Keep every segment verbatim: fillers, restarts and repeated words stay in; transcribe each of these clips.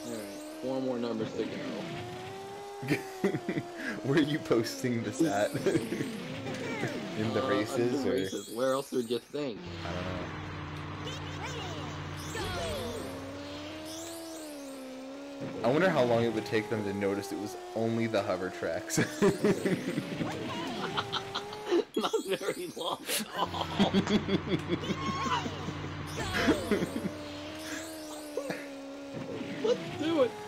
Alright, four more numbers to go. Where are you posting this at? In the Uh, races, the or races. Where else would you think? I don't know. I wonder how long it would take them to notice it was only the hover tracks. Not very long at all. Let's do it.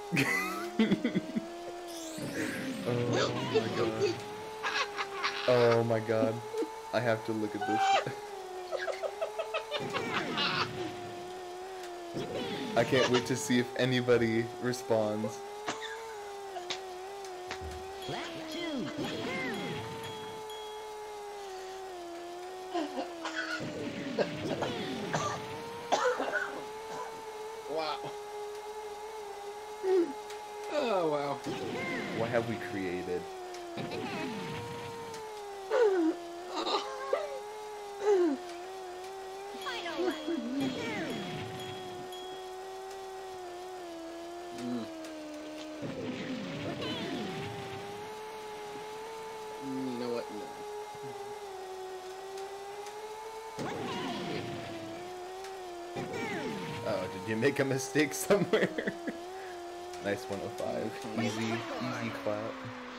Oh my god. Oh my god. I have to look at this. I can't wait to see if anybody responds. Wow. Oh, wow. What have we created? Mm. You know what? No. Oh, did you make a mistake somewhere? Nice one oh five. Easy, easy clap.